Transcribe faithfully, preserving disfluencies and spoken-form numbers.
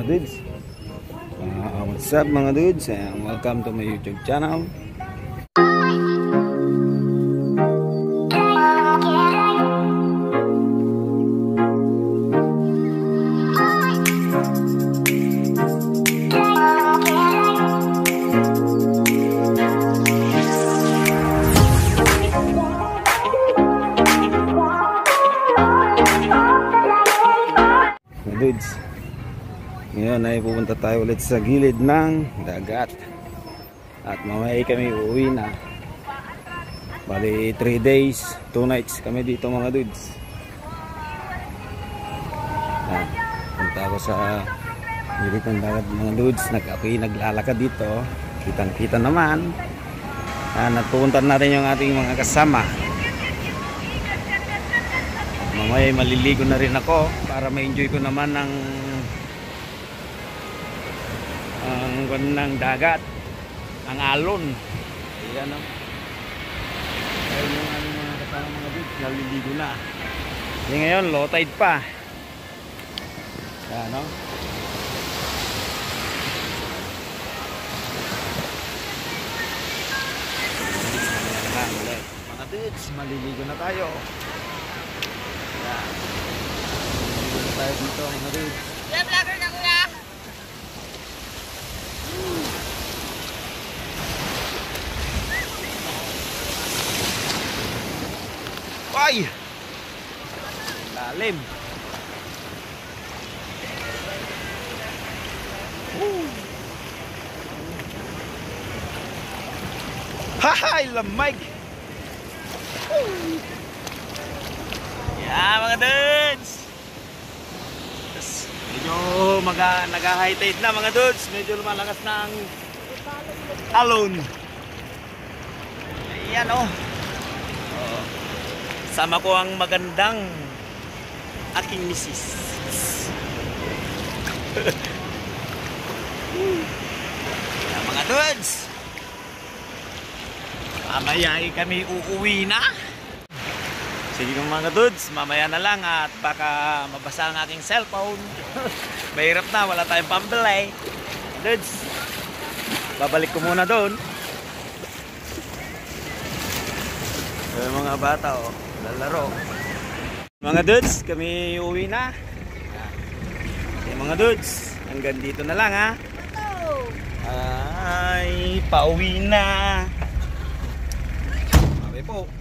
dudes. Uh, what's up mga dudes, and welcome to my YouTube channel. Dudes, ngayon ay pupunta tayo ulit sa gilid ng dagat at mamaya kami uuwi na. Bali three days two nights kami dito mga dudes. Yan, punta ako sa gilid ng dagat mga dudes. Nag-apoy naglalakad dito, kitang kita naman. Yan, at pupunta natin yung ating mga kasama. Mamaya maliligo na rin ako para ma-enjoy ko naman ang ang ng dagat, ang alon. Ayan o. Ayun yung aming mga kasama mga dudes, naliligo na. Kasi ngayon low tide pa. Ayan o. Mga dudes, maliligo na tayo. Dito tayo dito mga dudes. Yeah, vlogger na kuya. Ay! Lalim. Hahay! Lamig! Yeah, mga dudes. Tapos, medyo nag-high tide na mga dudes. Medyo lumalakas na ang alon. Ayan o. Oh. Oh. Sama ko ang magandang aking misis. Ayan mga dudes. Mamaya ay kami uuwi na. Sige mga dudes, mamaya na lang at baka mabasa ang aking cellphone. Mahirap na, wala tayong pambili. Dudes, babalik ko muna doon. Ay, mga bata oh, lalaro. Mga dudes, kami uwi na. Okay, mga dudes, hanggang dito na lang ha. Ay, pauwi na. Okay po.